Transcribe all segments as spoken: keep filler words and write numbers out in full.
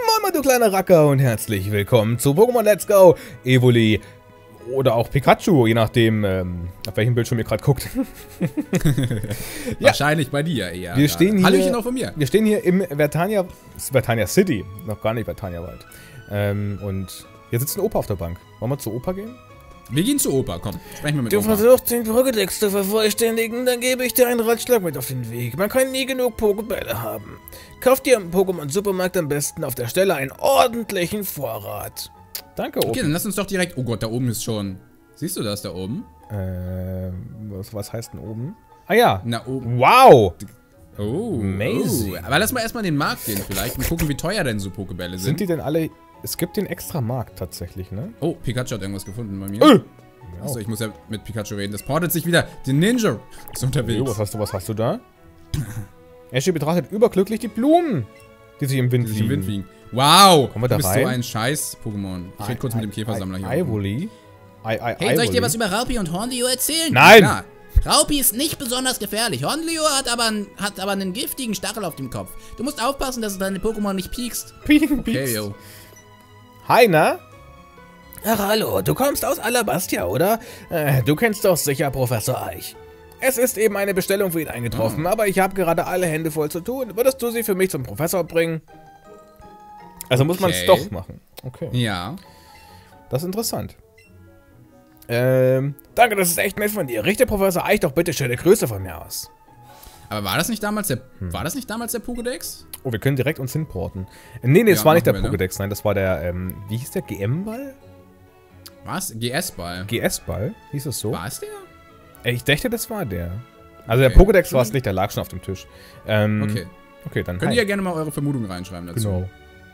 Moin, du kleiner Racker und herzlich willkommen zu Pokémon Let's Go Evoli oder auch Pikachu, je nachdem, ähm, auf welchem Bildschirm ihr gerade guckt. Ja. Wahrscheinlich bei dir eher. Wir stehen hier, Hallöchen auch von mir. Wir stehen hier im Vertania, Vertania City, noch gar nicht Vertania Wald. Ähm, und hier sitzt ein Opa auf der Bank. Wollen wir zu Opa gehen? Wir gehen zu Opa, komm, sprechen wir mit du Opa. Du versuchst den Pokédex zu vervollständigen, dann gebe ich dir einen Ratschlag mit auf den Weg. Man kann nie genug Pokébälle haben. Kauf dir im Pokémon-Supermarkt am besten auf der Stelle einen ordentlichen Vorrat. Danke, Opa. Okay, dann lass uns doch direkt... Oh Gott, da oben ist schon... Siehst du das da oben? Äh, was, was heißt denn oben? Ah ja. Na, oben. Wow. Oh, amazing. Oh. Aber lass mal erstmal in den Markt gehen vielleicht und gucken, wie teuer denn so Pokébälle sind. Sind die denn alle... Es gibt den extra Markt tatsächlich, ne? Oh, Pikachu hat irgendwas gefunden bei mir. Äh. Achso, ich muss ja mit Pikachu reden. Das portet sich wieder. Der Ninja ist unterwegs. Jo, was hast du, was hast du da? Ashley betrachtet überglücklich die Blumen, die sich im Wind Die sich im wiegen. Wind wiegen. Wow! Kommen wir da du bist rein? so ein Scheiß-Pokémon. Ich rede kurz mit dem Käfersammler hier. Ivoli? Hey, soll ich dir was über Raupi und Hornlio erzählen? Nein! Klar. Raupi ist nicht besonders gefährlich. Hornlio hat aber, hat aber einen giftigen Stachel auf dem Kopf. Du musst aufpassen, dass du deine Pokémon nicht piekst. Pieken, Okay, piekst. yo. Hi, na? Ach, hallo, du kommst aus Alabastia, oder? Äh, du kennst doch sicher Professor Eich. Es ist eben eine Bestellung für ihn eingetroffen, Oh. aber ich habe gerade alle Hände voll zu tun. Würdest du sie für mich zum Professor bringen? Also muss man es Okay. doch machen. Okay. Ja. Das ist interessant. Ähm, Danke, das ist echt nett von dir. Richte Professor Eich doch bitte schöne Grüße von mir aus. Aber war das nicht damals der... War das nicht damals der Pokédex? oh, wir können direkt uns hinporten. Äh, nee, nee, das Ja, war nicht der machen wir, ne? Pokédex, nein, das war der, ähm, wie hieß der? G M-Ball? Was? G S-Ball. G S-Ball? Hieß es so? War es der? Äh, Ich dachte, das war der. Also der Okay. Pokédex war es nicht, der lag schon auf dem Tisch. Ähm, Okay. Okay, dann Könnt hi. ihr ja gerne mal eure Vermutungen reinschreiben dazu. Genau.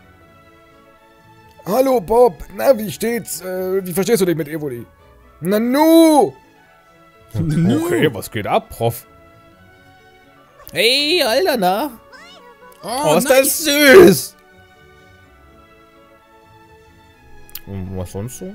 Hallo Bob, na wie steht's? Äh, wie verstehst du dich mit Evoli? Nanu! Okay, was geht ab, Prof? Hey, Alter, na? Oh, Oh, ist nice. das süß! Und was sonst so?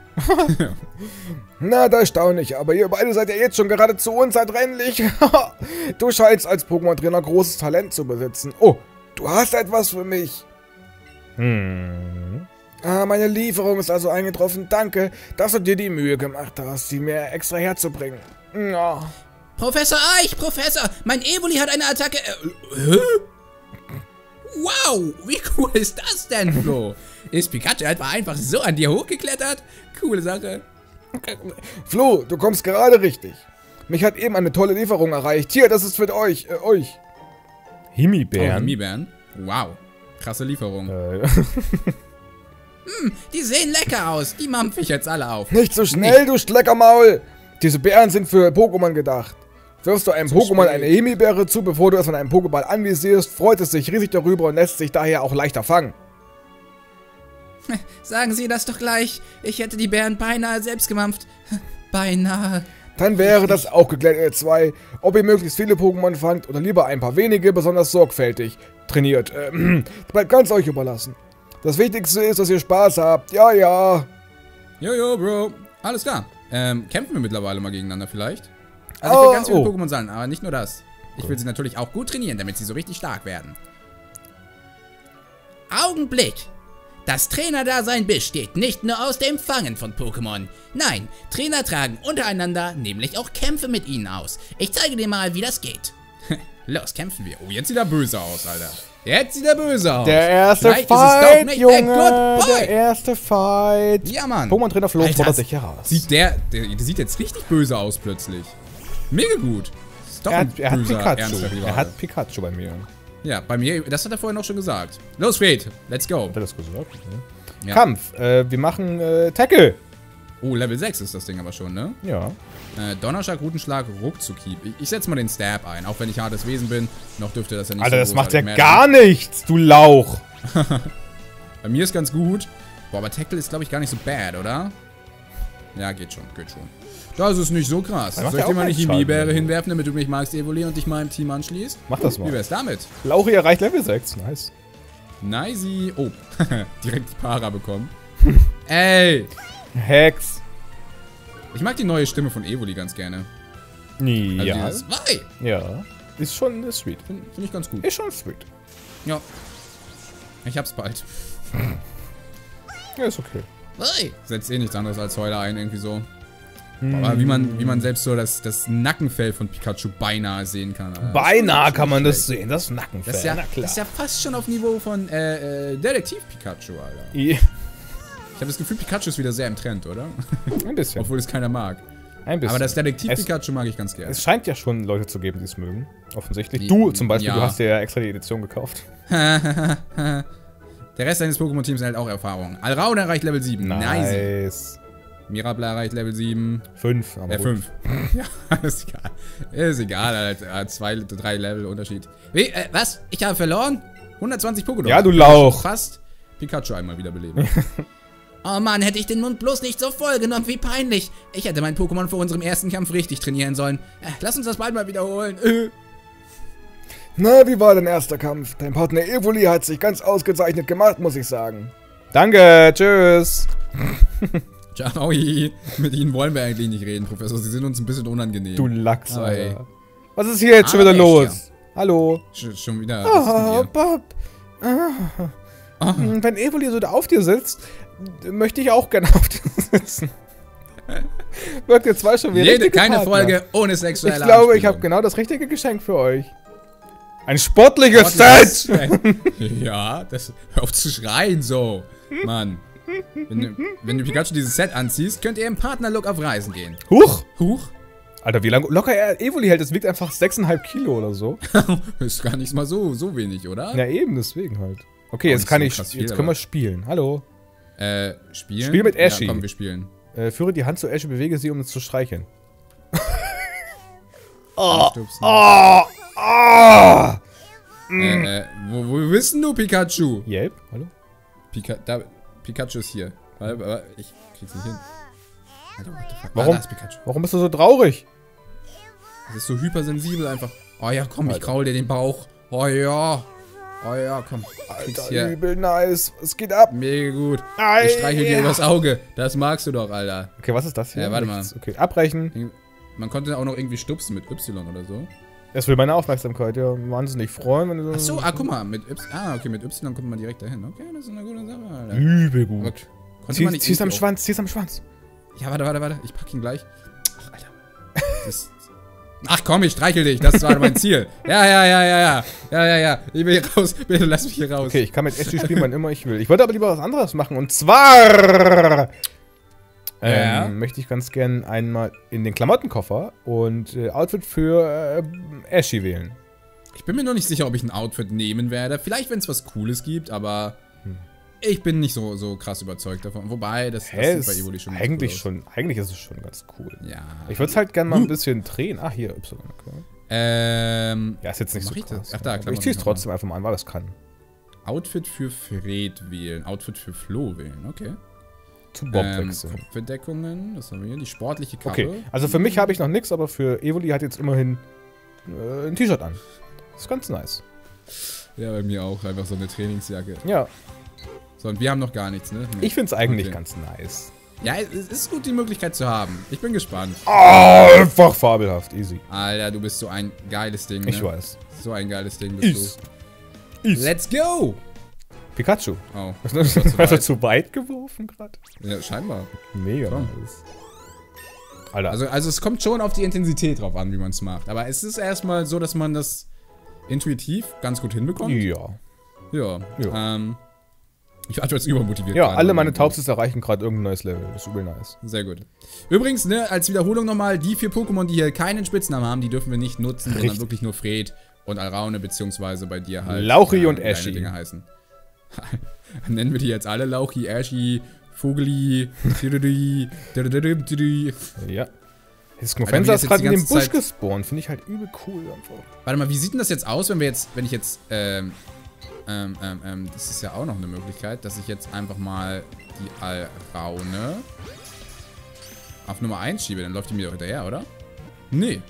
Na, das staune ich, aber ihr beide seid ja jetzt schon geradezu unzertrennlich. Du scheinst als Pokémon-Trainer großes Talent zu besitzen. Oh, du hast etwas für mich. Hm. Ah, meine Lieferung ist also eingetroffen. Danke, dass du dir die Mühe gemacht hast, sie mir extra herzubringen. Ja. Professor Eich, Professor, mein Evoli hat eine Attacke... Äh, hä? Wow, wie cool ist das denn, Flo? Ist Pikachu etwa einfach so an dir hochgeklettert? Coole Sache. Flo, du kommst gerade richtig. Mich hat eben eine tolle Lieferung erreicht. Hier, das ist für euch. Äh, euch. Oh, Himbeeren. Mibären. Wow. Krasse Lieferung. Äh, Die sehen lecker aus. Die mampfe ich jetzt alle auf. Nicht so schnell, du Schleckermaul! Diese Beeren sind für Pokémon gedacht. Wirfst du einem Zu Pokémon spät. eine Himbeere zu, bevor du es von einem Pokéball anvisierst, freut es sich riesig darüber und lässt sich daher auch leichter fangen. Sagen Sie das doch gleich. Ich hätte die Bären beinahe selbst gemampft. Beinahe. Dann wäre das auch geklärt, ihr zwei. Ob ihr möglichst viele Pokémon fangt oder lieber ein paar wenige, besonders sorgfältig trainiert. Ähm, das bleibt ganz euch überlassen. Das Wichtigste ist, dass ihr Spaß habt. Ja, ja. Jojo, Bro. Alles klar. Ähm, kämpfen wir mittlerweile mal gegeneinander vielleicht? Also ich Oh, will ganz viele oh. Pokémon sammeln, aber nicht nur das. Ich will sie natürlich auch gut trainieren, damit sie so richtig stark werden. Augenblick. Das Trainerdasein besteht nicht nur aus dem Fangen von Pokémon. Nein, Trainer tragen untereinander nämlich auch Kämpfe mit ihnen aus. Ich zeige dir mal, wie das geht. Los, kämpfen wir. Oh, jetzt sieht er böse aus, Alter. Jetzt sieht er böse aus. der erste Vielleicht ist es doch Fight, nicht Junge. der Good Boy. Der erste Fight. Ja, Mann. Pokémon-Trainer Flo Alter, fordert sich heraus. Sieht der, der, der sieht jetzt richtig böse aus plötzlich. Mega gut. Ist doch Er ein hat, er hat böser, Pikachu. ernster Rivale. Er hat Pikachu bei mir. Ja, bei mir, das hat er vorhin auch schon gesagt. Los, Fred, let's go. Hat er das gesagt? Ja. Ja. Kampf. Äh, wir machen äh, Tackle. Oh, Level sechs ist das Ding aber schon, ne? Ja. Äh, Donnerschlag, Rutenschlag, Ruckzuckhieb. Ich, ich setze mal den Stab ein, auch wenn ich hartes Wesen bin. Noch dürfte das ja nicht Alter, so das macht ja großartig gar nichts, du Lauch. Bei mir ist ganz gut. Boah, aber Tackle ist, glaube ich, gar nicht so bad, oder? Ja, geht schon, geht schon. Das ist nicht so krass. macht Soll ja ich dir auch mal eine keinen Schaden, Chemiebeere oder? hinwerfen, damit du mich magst, Evoli, und dich meinem Team anschließt? Mach das mal. Wie wär's damit? Lauchi erreicht Level sechs. Nice. Nicey. Oh, direkt die Para bekommen. Ey! Hex. Ich mag die neue Stimme von Evoli ganz gerne. Also Ja. dieses Wei! Ja. Ist schon ist sweet. Finde find ich ganz gut. Ist schon sweet. Ja. Ich hab's bald. Ja, ist okay. Ui. Setzt eh nichts anderes als Heuler ein, irgendwie so. Aber wie man, wie man selbst so das, das Nackenfell von Pikachu beinahe sehen kann. Alter. Beinahe kann man das sehen, das Nackenfell. Das ist, ja, na klar. das ist ja fast schon auf Niveau von äh, äh, Detektiv-Pikachu, Alter. I- Ich habe das Gefühl, Pikachu ist wieder sehr im Trend, oder? Ein bisschen. Obwohl es keiner mag. Ein bisschen. Aber das Detektiv-Pikachu mag ich ganz gerne. Es scheint ja schon Leute zu geben, die es mögen. Offensichtlich. Die- Du zum Beispiel, ja. du hast dir ja extra die Edition gekauft. Der Rest deines Pokémon-Teams hält auch Erfahrung. Alraun erreicht Level sieben. Nice. Nice. Mirabla erreicht Level sieben. Fünf. aber Äh, gut. fünf. Ja, ist egal. Ist egal, Alter. Zwei, drei Level Unterschied. Wie, äh, was? Ich habe verloren? hundertzwanzig Pokémon. Ja, du Lauch. Fast Pikachu einmal wiederbeleben. Oh Mann, hätte ich den Mund bloß nicht so voll genommen, wie peinlich. Ich hätte mein Pokémon vor unserem ersten Kampf richtig trainieren sollen. Äh, lass uns das bald mal wiederholen. Äh. Na, wie war dein erster Kampf? Dein Partner Evoli hat sich ganz ausgezeichnet gemacht, muss ich sagen. Danke, tschüss. Ciao. Mit Ihnen wollen wir eigentlich nicht reden, Professor. Sie sind uns ein bisschen unangenehm. Du Lachs, Ah, ey. Alter. Was ist hier jetzt schon Ah, wieder echt, los? Hallo. Sch schon wieder. was ist denn Oh, hier? Bob. Ah. Hm, Wenn Evoli so da auf dir sitzt, möchte ich auch gerne auf dir sitzen. Wirkt ihr zwei schon wie Jede, richtige keine Partner. Folge ohne sexuelle Ich glaube, ich habe Anspielung. genau das richtige Geschenk für euch. Ein sportliches Set! Ja, das. Hör auf zu schreien so. Mann. Wenn du, wenn du Pikachu dieses Set anziehst, könnt ihr im Partnerlook auf Reisen gehen. Huch! Huch. Alter, wie lange locker er Evoli hält, das wiegt einfach sechseinhalb Kilo oder so. Ist gar nicht mal so, so wenig, oder? Ja, eben, deswegen halt. Okay, Auch jetzt nicht kann so ich, krass viel, jetzt können wir aber- spielen. Hallo. Äh, spielen? Spiel mit Ashy. Ja, komm, wir spielen. Äh, führe die Hand zu Ashe, bewege sie, um es zu streicheln. Anstupsen. Oh! Oh! Äh, äh, wo, wo bist denn du, Pikachu? Yelp, hallo? Pika da, Pikachu ist hier. Warte, warte, ich krieg's nicht hin. Alter, what the fuck? Warum? Ah, da ist Pikachu. Warum bist du so traurig? Das ist so hypersensibel einfach. Oh ja, komm, ich Alter. kraul dir den Bauch. Oh ja. Oh ja, komm. Krieg's Alter, hier. übel nice. Es geht ab. Mega gut. Ei, Ich streichel dir ja. übers Auge. Das magst du doch, Alter. Okay, was ist das hier? Ja, warte mal. Nichts. Okay, abbrechen. Man konnte auch noch irgendwie stupsen mit Y oder so. Es will meine Aufmerksamkeit, ja. Wahnsinnig freuen, wenn du so. Ach so, ah, guck mal, mit Y. Ah, okay, mit Y kommt man direkt dahin. Okay, das ist eine gute Sache, Alter. Übel Aber gut. konnte Zieh, man nicht zieh's am irgendwie Schwanz, zieh's am Schwanz. auch- Ja, warte, warte, warte. Ich pack ihn gleich. Ach, Alter. Das Ach komm, ich streichel dich. Das war mein Ziel. Ja, ja, ja, ja, ja. Ja, ja, ja. Ich will hier raus. Bitte lass mich hier raus. Okay, ich kann mit Ashe spielen, wann immer ich will. Ich wollte aber lieber was anderes machen. Und zwar ähm, Ja. möchte ich ganz gern einmal in den Klamottenkoffer und äh, Outfit für äh, Ashe wählen. Ich bin mir noch nicht sicher, ob ich ein Outfit nehmen werde. Vielleicht, wenn es was Cooles gibt, aber Hm. ich bin nicht so, so krass überzeugt davon. Wobei, das, das Hä, sieht bei ist Evoli schon ganz eigentlich cool aus. schon, eigentlich ist es schon ganz cool. Ja. Ich würde es halt gerne mal ein bisschen drehen. Ah, hier, Y. Okay. Ähm, Ja, ist jetzt nicht Mach so ich das? krass. Ach, da, aber Klamotten ich zieh's noch mal. trotzdem einfach mal an, weil das kann. Outfit für Fred wählen. Outfit für Flo wählen. Okay. Zu Bob Ähm, wechseln. Kopfbedeckungen. Das haben wir hier. Die sportliche Kappe. Okay, also für mich habe ich noch nichts, aber für Evoli hat jetzt immerhin äh, ein T-Shirt an. Das ist ganz nice. Ja, bei mir auch. Einfach so eine Trainingsjacke. Ja, So, und wir haben noch gar nichts, ne? Nee. ich finde es eigentlich Okay. ganz nice. Ja, es ist gut, die Möglichkeit zu haben. Ich bin gespannt. Einfach fabelhaft, easy. Alter, du bist so ein geiles Ding, ne? Ich weiß. So ein geiles Ding bist Is. du. Is. Let's go! Pikachu. Oh, Hast das war zu du weit. zu weit geworfen gerade? Ja, scheinbar. Mega Komm. nice. Alter, Also, also es kommt schon auf die Intensität drauf an, wie man es macht. Aber es ist erstmal so, dass man das intuitiv ganz gut hinbekommt. ja. Ja. Ja. Ähm, ich war jetzt übermotiviert. Ja, gerade. alle meine Taubstes erreichen gerade irgendein neues Level. Das ist übel nice. Sehr gut. Übrigens, ne, als Wiederholung nochmal, die vier Pokémon, die hier keinen Spitznamen haben, die dürfen wir nicht nutzen, sondern Richtig. wirklich nur Fred und Alraune, beziehungsweise bei dir halt Lauchi und deine Ashy. Dinge heißen. Nennen wir die jetzt alle Lauchi, Ashy, Vogeli, Tiriri, Tiriri. Ja. Alter, Das wie Sknofensa das ist jetzt gerade die in dem ganze Busch Zeit- gespawnt. Finde ich halt übel cool einfach. Warte mal, wie sieht denn das jetzt aus, wenn wir jetzt, wenn ich jetzt, ähm, ähm, ähm, ähm, das ist ja auch noch eine Möglichkeit, dass ich jetzt einfach mal die Alraune auf Nummer eins schiebe, dann läuft die mir doch hinterher, oder? Nee.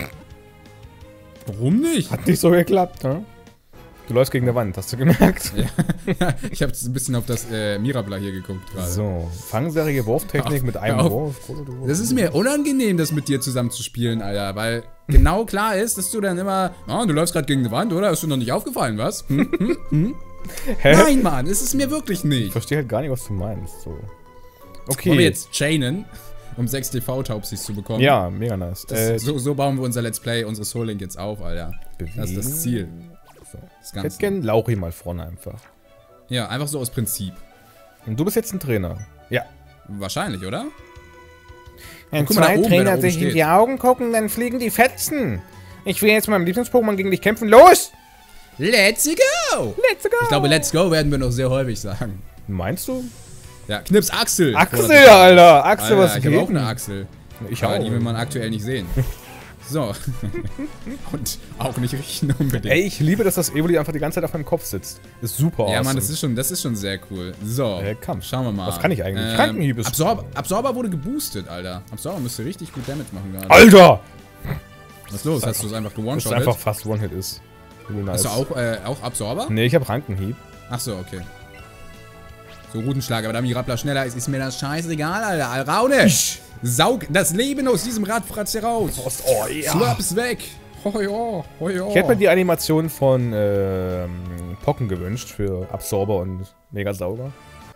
Warum nicht? Hat nicht so geklappt, ne? Du läufst gegen eine Wand, hast du gemerkt? Ja, ich habe ein bisschen auf das äh, Mirabla hier geguckt gerade. So, Fangserie, Wurftechnik Hör mit auf, einem hör auf. Wurf. Großer Wurf. Das ist mir unangenehm, das mit dir zusammen zu spielen, Alter, weil genau klar ist, dass du dann immer, oh, du läufst gerade gegen eine Wand, oder? Ist dir noch nicht aufgefallen, was? Hm? Hm? Hm? Hä? Nein, Mann, ist es mir wirklich Ich nicht. verstehe halt gar nicht, was du meinst. So. Okay. Wollen wir jetzt chainen, um sechs T V-Taubsis zu bekommen? Ja, mega nice. Das, äh, so, so bauen wir unser Let's Play, unsere Soul Link jetzt auf, Alter. bewegen. Das ist das Ziel. So. Das Ich hätte Ganze. gern Lauri mal vorne einfach. Ja, einfach so aus Prinzip. Und du bist jetzt ein Trainer. Ja. Wahrscheinlich, oder? Wenn guck mal da zwei oben, wer da Trainer oben sich in steht. die Augen gucken, dann fliegen die Fetzen. Ich will jetzt mit meinem Lieblings-Pokémon gegen dich kämpfen. Los! Let's go! Let's go! Ich glaube, let's go werden wir noch sehr häufig sagen. Meinst du? Ja, Knips Axel. Axel, Alter! Axel, Alter, was ich geht? habe auch eine Axel. Ich Aber auch. die will man aktuell nicht sehen. So. Und auch nicht riechen unbedingt. Ey, ich liebe, dass das Evoli einfach die ganze Zeit auf meinem Kopf sitzt. Ist super Ja, awesome. Mann, das ist schon, das ist schon sehr cool. So, Äh, Kampf. schauen wir mal. Was kann ich eigentlich? Krankenhieb ist- Absorber, Absorber wurde geboostet, Alter. Absorber müsste richtig gut Damage machen gerade. Alter! Was ist los? Hast du es einfach Dass es gewone-shottet? einfach fast One-Hit ist. Übel nice. Hast du auch, äh, auch Absorber? Nee, ich hab Rankenhieb. Achso, okay. So, Rutenschlag, aber da Mirabla schneller ist, ist mir das scheißegal, Alter. Alraune! Saug das Leben aus diesem Radfratz heraus! Oh, ja. Slurps weg! Ho ja, ho ja. Ich hätte mir die Animation von ähm, Pocken gewünscht für Absorber und Megasauger.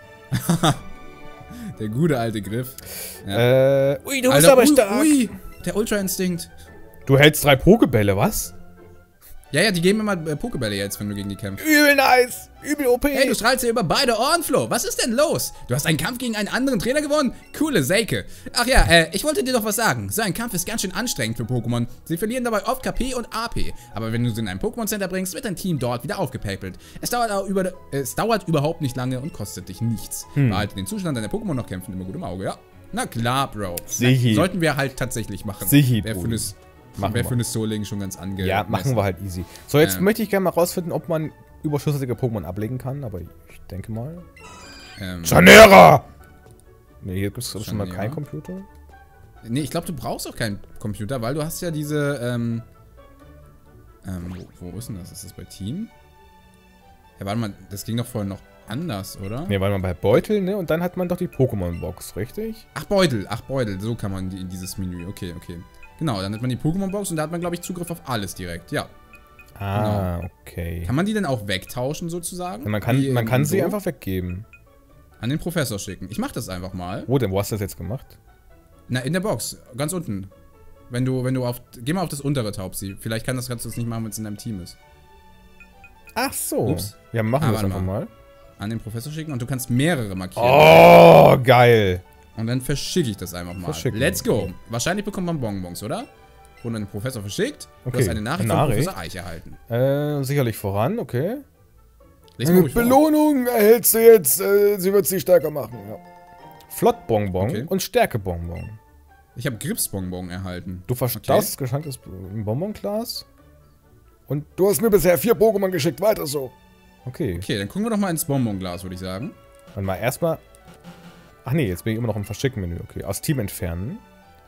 Der gute alte Griff. Ja. Äh, ui, du Alter, bist aber ui, stark. Ui, der Ultra-Instinkt. Du hältst drei Pokebälle, was? Ja, ja, die geben immer äh, Pokebälle jetzt, wenn du gegen die kämpfst. Übel nice. Übel O P. Hey, du strahlst ja über beide Ohren, Flo. Was ist denn los? Du hast einen Kampf gegen einen anderen Trainer gewonnen? Coole Seike. Ach ja, äh, ich wollte dir doch was sagen. So ein Kampf ist ganz schön anstrengend für Pokémon. Sie verlieren dabei oft K P und A P. Aber wenn du sie in ein Pokémon-Center bringst, wird dein Team dort wieder aufgepäppelt. Es dauert, auch über, äh, es dauert überhaupt nicht lange und kostet dich nichts. Hm. Behalte den Zustand deiner Pokémon noch kämpfen immer gut im Auge, ja? Na klar, Bro. Sichi. Sollten wir halt tatsächlich machen. Sichi, Wäre für Bruder. eine, Machen wär wir. für eine Soul Link schon ganz angenehm. Ja, machen wir halt easy. So, jetzt Ja. möchte ich gerne mal rausfinden, ob man überschüssige Pokémon ablegen kann, aber ich denke mal. Ähm, Chanera! Nee, hier gibt es schon mal Chanera? keinen Computer. Nee, ich glaube, du brauchst auch keinen Computer, weil du hast ja diese, ähm, ähm, wo, wo ist denn das? Ist das bei Team? Ja, warte mal, das ging doch vorhin noch anders, oder? Nee, weil man bei Beutel, ne? Und dann hat man doch die Pokémon-Box, richtig? Ach, Beutel, ach, Beutel, so kann man die, in dieses Menü, okay, okay. Genau, dann hat man die Pokémon-Box und da hat man, glaube ich, Zugriff auf alles direkt, ja. Ah, okay. Kann man die denn auch wegtauschen, sozusagen? Ja, man kann, Wie man im kann sie Go? einfach weggeben. An den Professor schicken. Ich mach das einfach mal. Wo denn? Wo hast du das jetzt gemacht? Na, in der Box, ganz unten. Wenn du, wenn du auf, geh mal auf das untere Taubsi. Vielleicht kann das, kannst du das nicht machen, wenn es in deinem Team ist. Ach so. Ups. Ja, machen Ah, wir das warte einfach mal. An den Professor schicken und du kannst mehrere markieren. Oh, geil. Und dann verschicke ich das einfach mal. Verschicken. Let's go. Wahrscheinlich bekommt man Bonbons, oder? Wurde an den Professor verschickt. Du Okay. hast eine Nachricht Eine von Nachricht. Professor Eich erhalten. Äh, sicherlich voran, okay. Lies mal ruhig vor. Belohnung erhältst du jetzt. Äh, sie wird sie stärker machen. Ja. Flottbonbon Okay. und Stärkebonbon. Ich habe Gripsbonbon erhalten. Du verstaust das geschenktes Bonbonglas. Und Du hast mir bisher vier Pokémon geschickt. Weiter so. okay. Okay, dann gucken wir doch mal ins Bonbonglas, würde ich sagen. Dann mal erstmal. Ach nee, jetzt bin ich immer noch im Verschicken-Menü. Okay, aus Team entfernen.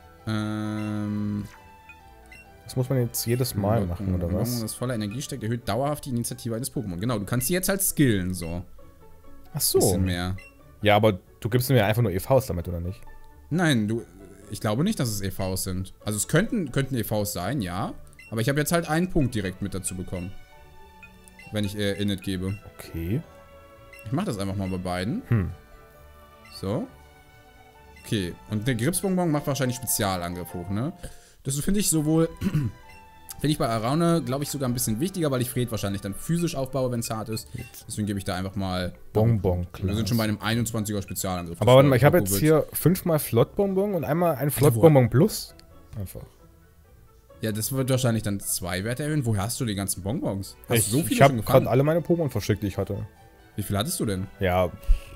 Ähm. Das muss man jetzt jedes Mal machen, oder Bonbon, was? das voller Energie steckt, erhöht dauerhaft die Initiative eines Pokémon. Genau, du kannst sie jetzt halt skillen, so. Ach so. Bisschen mehr. Ja, aber du gibst mir einfach nur E Vs damit, oder nicht? Nein, du. Ich glaube nicht, dass es E Vs sind. Also es könnten, könnten E Vs sein, ja. Aber ich habe jetzt halt einen Punkt direkt mit dazu bekommen. Wenn ich äh, Init gebe. Okay. Ich mache das einfach mal bei beiden. Hm. So. Okay. Und der Gripsbonbon macht wahrscheinlich Spezialangriff hoch, ne? Das finde ich sowohl. Finde ich bei Araune, glaube ich, sogar ein bisschen wichtiger, weil ich Fred wahrscheinlich dann physisch aufbaue, wenn es hart ist. Deswegen gebe ich da einfach mal. Bonbon, Wir sind schon bei einem einundzwanziger Spezialangriff. Aber warte mal, ich habe jetzt Willst. hier fünfmal Flottbonbon und einmal ein Flottbonbon Plus. Einfach. Ja, das wird wahrscheinlich dann zwei Werte erhöhen. Woher hast du die ganzen Bonbons? Hast Ich, du so viele ich habe schon gerade gefangen? alle meine Pokémon verschickt, die ich hatte. Wie viel hattest du denn? Ja.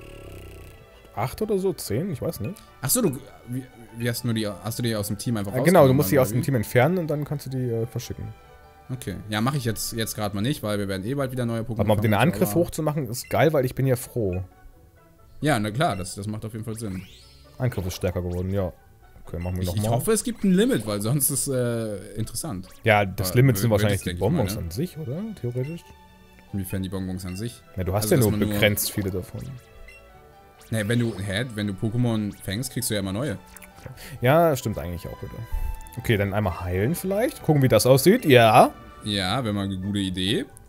Acht oder so? Zehn? Ich weiß nicht. Achso, du. Wie, wie hast du nur die. Hast du die aus dem Team einfach Äh, genau, du rausgenommen, musst die oder aus dem wie? Team entfernen und dann kannst du die äh, verschicken. Okay. Ja, mache ich jetzt, jetzt gerade mal nicht, weil wir werden eh bald wieder neue Pokémon Aber den fangen, Angriff aber- hochzumachen ist geil, weil ich bin ja froh. Ja, na klar, das, das macht auf jeden Fall Sinn. Angriff ist stärker geworden, ja. Okay, machen wir Ich, ich nochmal. hoffe, es gibt ein Limit, weil sonst ist äh, interessant. Ja, das Aber Limit sind wird wahrscheinlich es, die denke ich mal, Bonbons ne? an sich, oder? Theoretisch. Inwiefern die Bonbons an sich. Ja, du hast Also, ja dass nur man nur- begrenzt viele davon. Naja, wenn du, hä, wenn du Pokémon fängst, kriegst du ja immer neue. Ja, stimmt eigentlich auch wieder. Okay, dann einmal heilen vielleicht. Gucken, wie das aussieht. Ja. Ja, wäre mal eine gute Idee.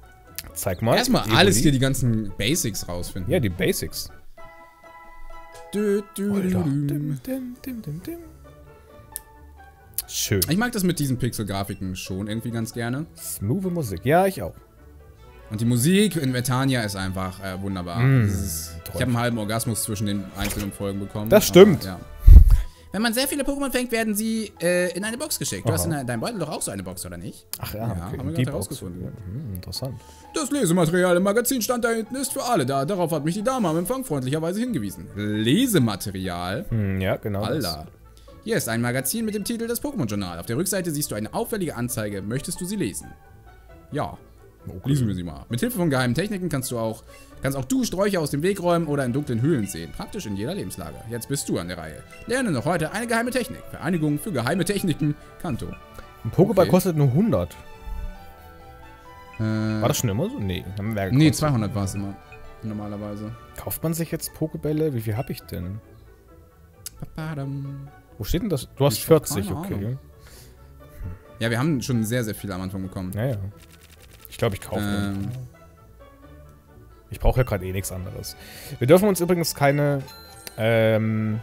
Zeig mal. Erstmal Evoli. alles hier, die ganzen Basics rausfinden. Ja, die Basics. Dü, dü, dü, Alter. dü. Dim, dim, dim, dim, dim. Schön. Ich mag das mit diesen Pixel-Grafiken schon irgendwie ganz gerne. Smooth Musik. Ja, ich auch. Und die Musik in Vertania ist einfach äh, wunderbar. Mm, Das ist, ich habe einen halben Orgasmus zwischen den einzelnen Folgen bekommen. Das stimmt. Aber, ja. Wenn man sehr viele Pokémon fängt, werden sie äh, in eine Box geschickt. Du Aha. hast in deinem Beutel doch auch so eine Box, oder nicht? Ach ja, Ja, okay. haben wir Die gerade Box. herausgefunden. Hm, interessant. Das Lesematerial im Magazinstand da hinten ist für alle da. Darauf hat mich die Dame am Empfang freundlicherweise hingewiesen. Lesematerial? Hm, ja, genau. das. Alter. Hier ist ein Magazin mit dem Titel Das Pokémon-Journal. Auf der Rückseite siehst du eine auffällige Anzeige. Möchtest du sie lesen? Ja. Lesen wir sie mal. Mit Hilfe von geheimen Techniken kannst du auch, kannst auch du Sträucher aus dem Weg räumen oder in dunklen Höhlen sehen. Praktisch in jeder Lebenslage. Jetzt bist du an der Reihe. Lerne noch heute eine geheime Technik. Vereinigung für geheime Techniken. Kanto. Ein Pokéball Okay. kostet nur hundert. Äh, War das schon immer so? Nee. haben mehr nee, gekostet. zweihundert war es immer. Normalerweise. Kauft man sich jetzt Pokébälle? Wie viel habe ich denn? Papadam. Wo steht denn das? Du hast Ich hab vierzig, keine okay. Ahnung. Ja, wir haben schon sehr, sehr viel am Anfang bekommen. Naja. Ich glaube, ich kaufe. Ähm, Ich brauche ja gerade eh nichts anderes. Wir dürfen uns übrigens keine ähm,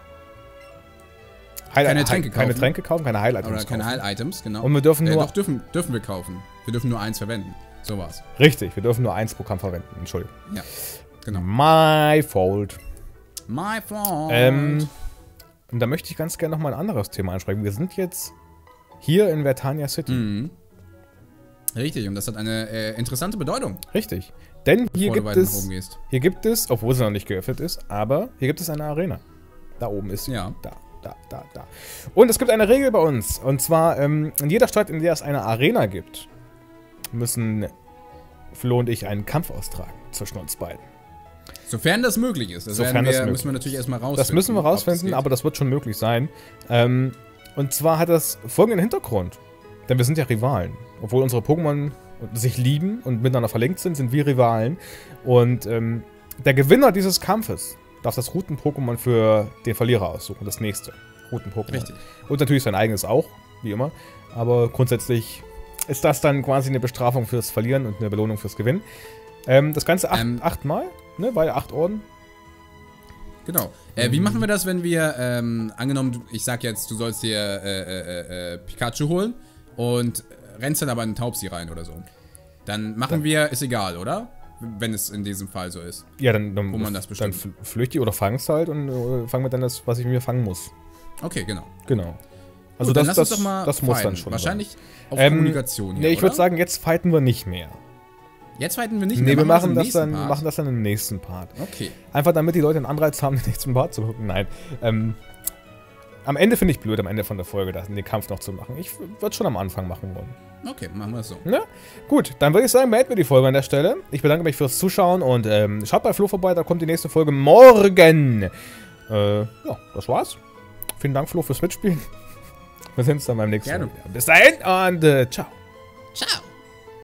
Heil Keine Heil- Tränke keine kaufen. Tränke kaufen, keine Heil-Items oder keine kaufen. Heil-Items, genau. Und wir dürfen äh, nur doch, dürfen, dürfen wir kaufen. Wir dürfen nur eins verwenden. So war's. richtig, wir dürfen nur eins pro Kampf verwenden. Entschuldigung. Ja, genau. My fault. My fault. Ähm, und da möchte ich ganz gerne noch mal ein anderes Thema ansprechen. Wir sind jetzt hier in Vertania City. Mhm. Richtig, und das hat eine äh, interessante Bedeutung, Richtig. Denn hier bevor du gibt weiter nach es oben gehst. hier gibt es, obwohl sie noch nicht geöffnet ist, aber hier gibt es eine Arena. Da oben ist sie. Ja. Da, da, da, da. Und es gibt eine Regel bei uns. Und zwar, ähm, in jeder Stadt, in der es eine Arena gibt, müssen Flo und ich einen Kampf austragen zwischen uns beiden. Sofern das möglich ist. Das, Sofern werden das wir, möglich müssen wir natürlich erstmal rausfinden. Das müssen wir ob das rausfinden, geht. aber das wird schon möglich sein. Ähm, und zwar hat das folgenden Hintergrund. Denn wir sind ja Rivalen. Obwohl unsere Pokémon sich lieben und miteinander verlinkt sind, sind wir Rivalen. Und ähm, der Gewinner dieses Kampfes darf das Routen-Pokémon für den Verlierer aussuchen. Das nächste Routen-Pokémon. Richtig. Und natürlich sein eigenes auch, wie immer. Aber grundsätzlich ist das dann quasi eine Bestrafung fürs Verlieren und eine Belohnung fürs Gewinnen. Ähm, das Ganze acht, Ähm, achtmal, ne? Bei acht Orden. Genau. Äh, wie machen wir das, wenn wir, ähm, angenommen, du- ich sag jetzt, du sollst dir äh, äh, äh, Pikachu holen und rennst dann aber in Taubsi rein oder so. Dann machen Dann- wir, ist egal, oder? Wenn es in diesem Fall so ist. Ja, dann, dann, Wo man das dann bestimmt. fl- flüchte ich oder fang's halt und äh, fange mir dann das, was ich mir fangen muss. Okay, genau. Genau. Also Gut, dann das, lass uns das, doch mal das muss fighten. dann schon. Wahrscheinlich auf Ähm, Kommunikation hier, Nee, ich oder? würde sagen, jetzt fighten wir nicht mehr. Jetzt fighten wir nicht Nee, mehr. wir machen im das, nächsten dann, Part. machen das dann im nächsten Part. Okay. Einfach damit die Leute einen Anreiz haben, den nächsten Part zu gucken. Nein. Ähm, am Ende finde ich blöd, am Ende von der Folge das, den Kampf noch zu machen. Ich würde schon am Anfang machen wollen. Okay, machen wir es so. Ne? Gut, dann würde ich sagen, beenden wir die Folge an der Stelle. Ich bedanke mich fürs Zuschauen und ähm, schaut bei Flo vorbei, da kommt die nächste Folge morgen. Äh, ja, das war's. Vielen Dank, Flo, fürs Mitspielen. Wir sehen uns dann beim nächsten Gerne. Mal wieder. Bis dahin und äh, ciao. Ciao.